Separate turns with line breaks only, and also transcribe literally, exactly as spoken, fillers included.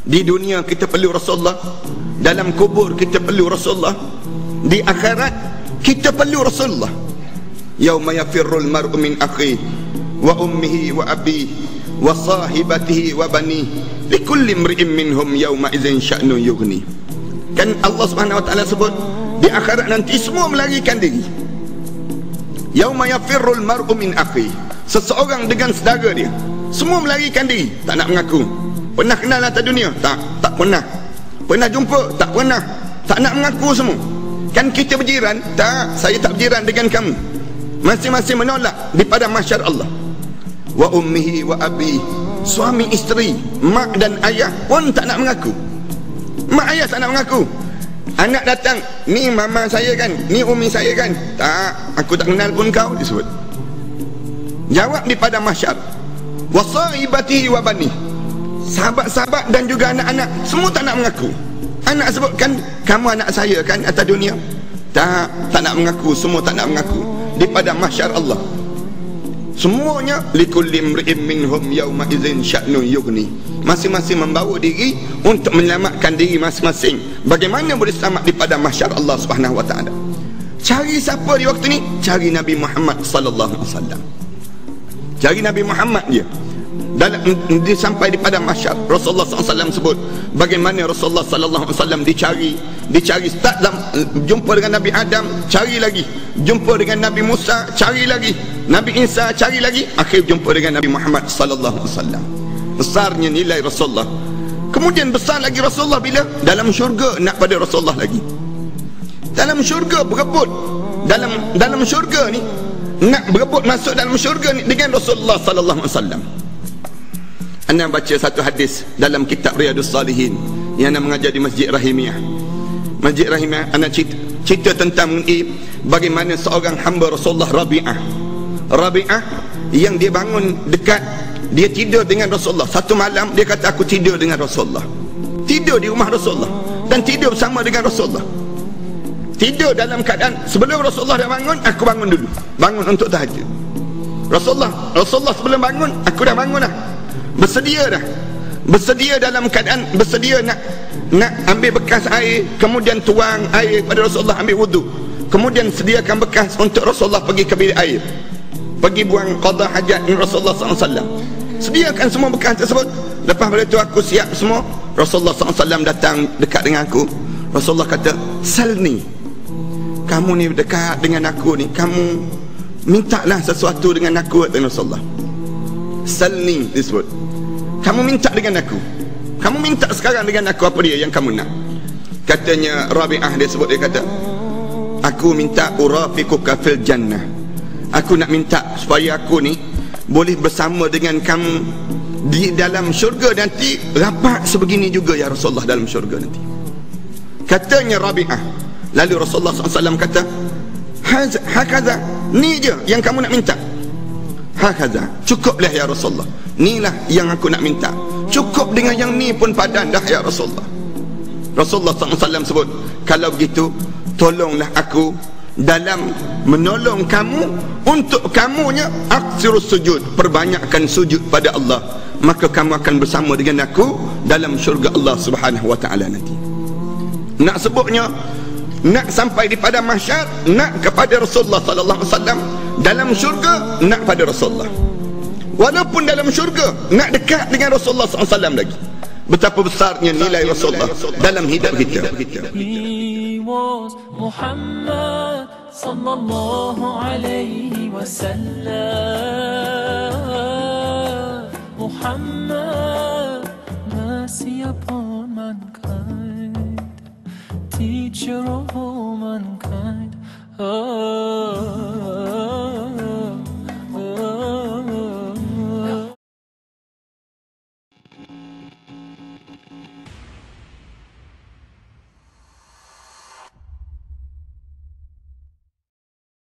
Di dunia kita perlu Rasulullah, dalam kubur kita perlu Rasulullah, di akhirat kita perlu Rasulullah. Yauma yafirrul mar'u min akhihi wa ummihi wa abihi wa sahibatihi wa banihi likulli imri'in minhum yauma idzin sya'nun yughni. Kan Allah Subhanahu wa taala sebut di akhirat nanti semua melarikan diri. Yauma yafirrul mar'u min akhihi, seseorang dengan saudara dia semua melarikan diri, tak nak mengaku. Pernah kenal atas dunia? Tak, tak pernah. Pernah jumpa? Tak pernah. Tak nak mengaku semua. Kan kita berjiran? Tak, saya tak berjiran dengan kamu. Masing-masing menolak di padang mahsyar Allah. Wa ummihi wa abi, suami isteri, mak dan ayah pun tak nak mengaku. Mak ayah tak nak mengaku. Anak datang, ni mama saya kan, ni umi saya kan. Tak, aku tak kenal pun kau, disebut. Jawab di padang mahsyar. Wa sahibatihi wa bani, sahabat-sahabat dan juga anak-anak semua tak nak mengaku. Anak sebutkan, kamu anak saya kan atas dunia? Tak, tak nak mengaku, semua tak nak mengaku. Di padang mahsyar Allah semuanya likulli imri'in minhum yauma idzin sya'nun yughni, masing-masing membawa diri untuk menyelamatkan diri masing-masing. Bagaimana boleh selamat di padang mahsyar Allah Subhanahu wa taala? Cari siapa di waktu ni? Cari Nabi Muhammad sallallahu alaihi wasallam. Cari Nabi Muhammad dia. Dalam dia sampai di padang mahsyar, Rasulullah sallallahu alaihi wasallam sebut bagaimana Rasulullah sallallahu alaihi wasallam dicari, dicari start dalam, jumpa dengan Nabi Adam, cari lagi, jumpa dengan Nabi Musa, cari lagi, Nabi Isa, cari lagi, akhir jumpa dengan Nabi Muhammad sallallahu alaihi wasallam. Besarnya nilai Rasulullah. Kemudian besar lagi Rasulullah bila dalam syurga, nak pada Rasulullah lagi. Dalam syurga berebut, dalam dalam syurga ni nak berebut masuk dalam syurga ni dengan Rasulullah sallallahu alaihi wasallam. Anda baca satu hadis dalam kitab Riyadhus Salihin yang anda mengajar di Masjid Rahimiyah. Masjid Rahimiyah, anda cerita, cerita tentang mengenai bagaimana seorang hamba Rasulullah, Rabi'ah. Rabi'ah yang dia bangun dekat, dia tidur dengan Rasulullah. Satu malam dia kata, aku tidur dengan Rasulullah. Tidur di rumah Rasulullah dan tidur bersama dengan Rasulullah. Tidur dalam keadaan sebelum Rasulullah dah bangun, aku bangun dulu. Bangun untuk tahajud. Rasulullah, Rasulullah sebelum bangun, aku dah bangun dah. Bersedia dah. Bersedia dalam keadaan bersedia nak nak ambil bekas air, kemudian tuang air pada Rasulullah, ambil wudu. Kemudian sediakan bekas untuk Rasulullah pergi ke bilik air, pergi buang qada hajat dengan Rasulullah sallallahu alaihi wasallam. Sediakan semua bekas tersebut. Lepas pada itu aku siap semua. Rasulullah sallallahu alaihi wasallam datang dekat dengan aku. Rasulullah kata, salni, kamu ni dekat dengan aku ni, kamu mintalah sesuatu dengan aku, kata Rasulullah. Salni disebut, kamu minta dengan aku, kamu minta sekarang dengan aku, apa dia yang kamu nak? Katanya Rabi'ah, dia sebut, dia kata, aku minta urafiquka fil jannah, aku nak minta supaya aku ni boleh bersama dengan kamu di dalam syurga nanti, rapat sebegini juga ya Rasulullah dalam syurga nanti. Katanya Rabi'ah. Lalu Rasulullah sallallahu alaihi wasallam kata, hakaza, ni je yang kamu nak minta? Hakaza, cukuplah ya Rasulullah, inilah yang aku nak minta. Cukup dengan yang ni pun padan dah ya Rasulullah. Rasulullah sallallahu alaihi wasallam sebut, kalau begitu tolonglah aku dalam menolong kamu untuk kamunya aksirus sujud, perbanyakkan sujud pada Allah, maka kamu akan bersama dengan aku dalam syurga Allah Subhanahu wa taala nanti. Nak sebutnya, nak sampai di padang mahsyar, nak kepada Rasulullah sallallahu alaihi wasallam, dalam syurga nak pada Rasulullah. Walaupun dalam syurga nak dekat dengan Rasulullah sallallahu alaihi wasallam lagi. Betapa besarnya nilai Rasulullah dalam hidup kita.
He was Muhammad sallallahu alaihi wasallam. Muhammad, mercy upon mankind, teacher of all mankind. Oh.